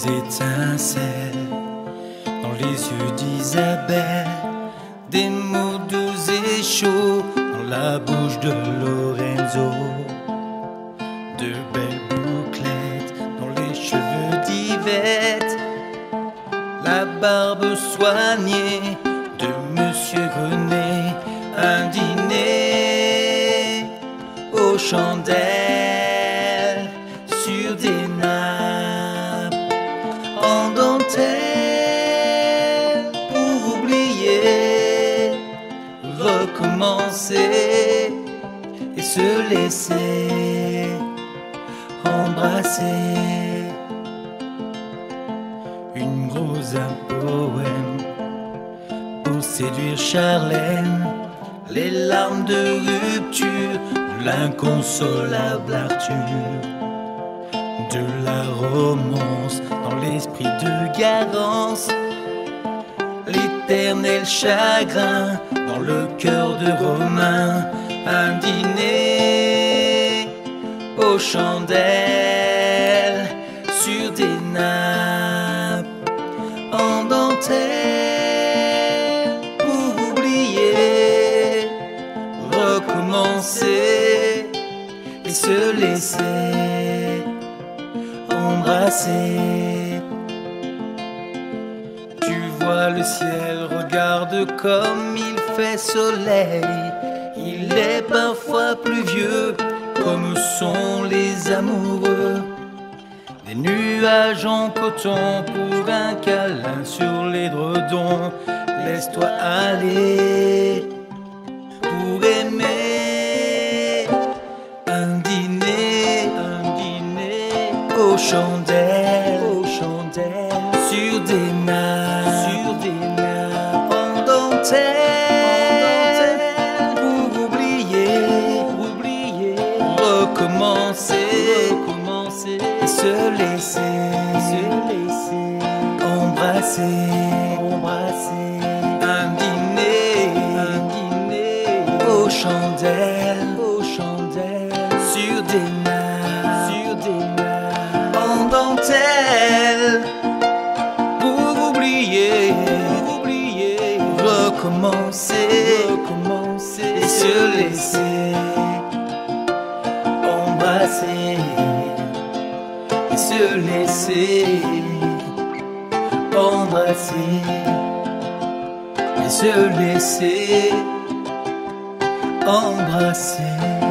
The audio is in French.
étincelles dans les yeux d'Isabelle, des mots doux et chauds dans la bouche de Lorenzo, de belles bouclettes dans les cheveux d'Yvette, la barbe soignée de Monsieur René, un dîner aux chandelles sur des nappes en dentelle pour oublier, recommencer et se laisser embrasser. Une rose, un poème pour séduire Charlène, les larmes de rupture, l'inconsolable Arthur, de la romance dans l'esprit de Garance, l'éternel chagrin dans le cœur de Romain, un dîner aux chandelles sur des nappes en dentelle pour oublier, recommencer et se laisser embrasser. Tu vois le ciel, regarde comme il fait soleil, il est parfois pluvieux comme sont les amoureux. Des nuages en coton pour un câlin sur l'édredon, laisse-toi aller pour aimer. Un dîner aux chandelles, sur des nappes en dentelle pour oublier, recommencer et se laisser embrasser. Un dîner aux chandelles sur des nappes en dentelle pour oublier, recommencer et se laisser embrasser et se laisser embrasser et se laisser embrasser.